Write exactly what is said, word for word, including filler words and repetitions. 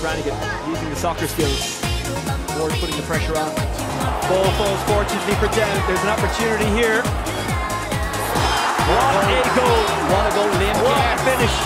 Brannigan using the soccer skills. Ward putting the pressure on. Ball falls fortunately for down. There's an opportunity here. What a goal! What a goal, Liam What Kerr. a finish!